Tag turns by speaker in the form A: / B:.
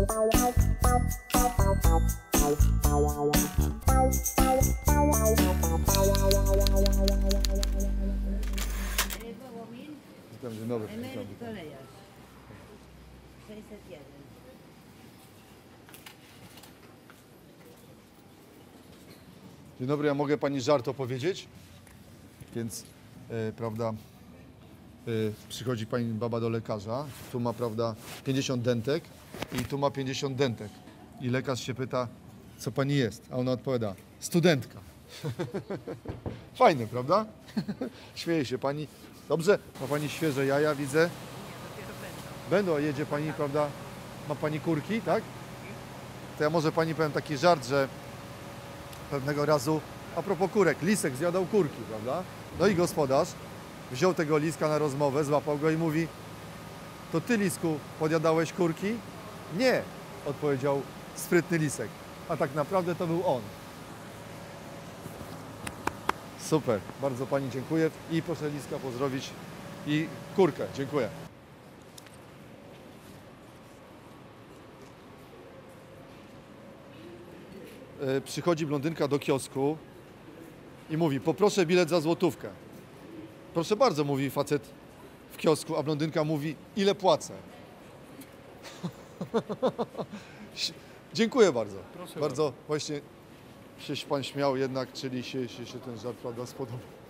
A: Dzień dobry.
B: Emeryt kolejarz. 601.
A: Dzień dobry, ja mogę pani żart opowiedzieć? Więc, prawda, przychodzi pani baba do lekarza, tu ma, prawda, 50 dentek i tu ma 50 dentek. I lekarz się pyta, co pani jest? A ona odpowiada, studentka. Fajne, prawda? Śmieje się pani. Dobrze, ma pani świeże jaja, widzę. Będą, a jedzie pani, prawda, ma pani kurki, tak? To ja może pani powiem taki żart, że pewnego razu, a propos kurek, lisek zjadał kurki, prawda? No i gospodarz wziął tego liska na rozmowę, złapał go i mówi, to ty, lisku, podjadałeś kurki? Nie, odpowiedział sprytny lisek, a tak naprawdę to był on. Super, bardzo pani dziękuję i proszę liska pozdrowić i kurkę, dziękuję. Przychodzi blondynka do kiosku i mówi, poproszę bilet za złotówkę. Proszę bardzo, mówi facet w kiosku, a blondynka mówi, ile płacę? Dziękuję bardzo.
C: Proszę
A: bardzo. Właśnie się pan śmiał jednak, czyli się ten żart, prawda, spodobał.